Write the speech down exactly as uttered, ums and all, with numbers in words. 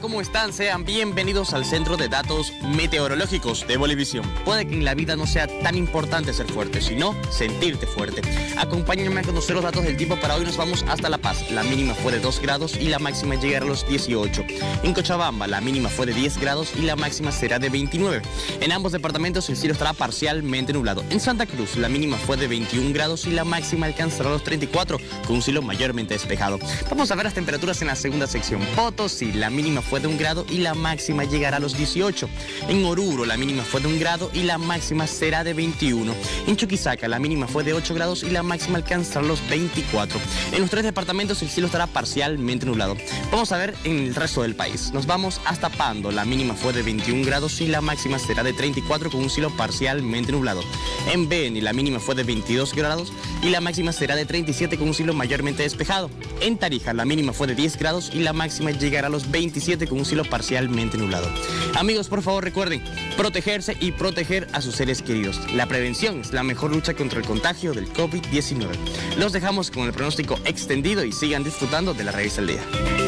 ¿cómo están? Sean bienvenidos al Centro de Datos Meteorológicos de Bolivisión. Puede que en la vida no sea tan importante ser fuerte, sino sentirte fuerte. Acompáñenme a conocer los datos del tiempo. Para hoy nos vamos hasta La Paz. La mínima fue de dos grados y la máxima llegará a los dieciocho. En Cochabamba, la mínima fue de diez grados y la máxima será de veintinueve. En ambos departamentos el cielo estará parcialmente nublado. En Santa Cruz, la mínima fue de veintiún grados y la máxima alcanzará los treinta y cuatro, con un cielo mayormente despejado. Vamos a ver las temperaturas en la segunda sección. Potosí, la mínima fue de un grado y la máxima llegará a los dieciocho. En Oruro, la mínima fue de un grado y la máxima será de veintiuno. En Chuquisaca, la mínima fue de ocho grados y la máxima alcanzará los veinticuatro. En los tres departamentos el cielo estará parcialmente nublado. Vamos a ver en el resto del país. Nos vamos hasta Pando. La mínima fue de veintiún grados y la máxima será de treinta y cuatro, con un cielo parcialmente nublado. En Beni, la mínima fue de veintidós grados y la máxima será de treinta y siete, con un cielo mayormente despejado. En Tarija, la mínima fue de diez grados y la máxima llegará a los veintisiete, con un cielo parcialmente nublado. Amigos, por favor recuerden protegerse y proteger a sus seres queridos. La prevención es la mejor lucha contra el contagio del COVID diecinueve. Los dejamos con el pronóstico extendido y sigan disfrutando de la revista El Día.